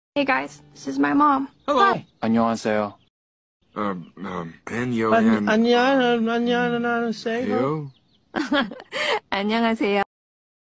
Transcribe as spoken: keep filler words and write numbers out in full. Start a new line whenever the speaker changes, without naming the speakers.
Hey guys, this is my mom.
Hello.
Hi.
안녕하세요.
Um, um, Benyo
An-
and...
안녕, 안녕, 안녕하세요.
Yo?
안녕하세요.